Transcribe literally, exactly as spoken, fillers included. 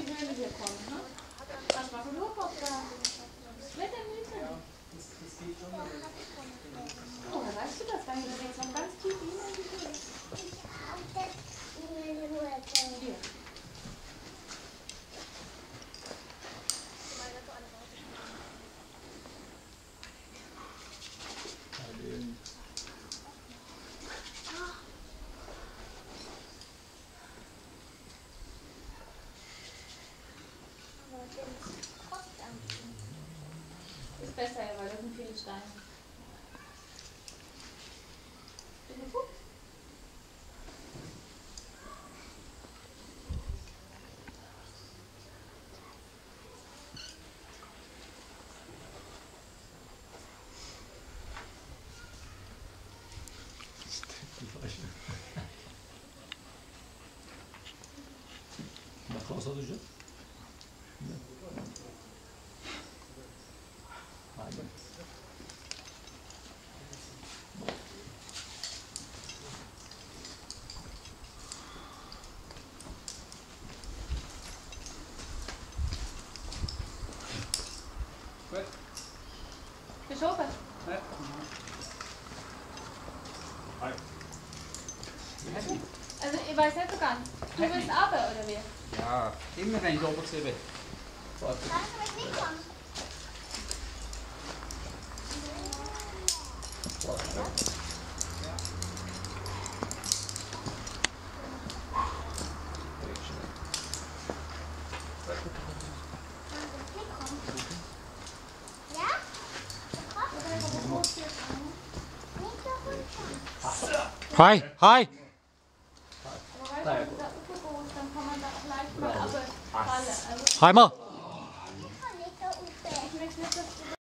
Höhle hier kommen. Ne? Das war nur Kopf da. Das Wetter nicht. Oh, da weißt du das, weil wir jetzt noch ganz tief in die Höhle. Hier. Ist besser, ja, weil da sind viele Steine. Nach Hause oder so? Gut. Bist du oben? Ja. Hi. Also, ich weiß nicht so ganz. Du willst runter, oder wie? Ja, immer wenn ich oben gesehen bin. Kannst du mich nicht kommen? Hi, hi! Aber weißt du, wenn du da hochgehst, dann kann man da auch leicht mal runterfallen. Also, Heimer!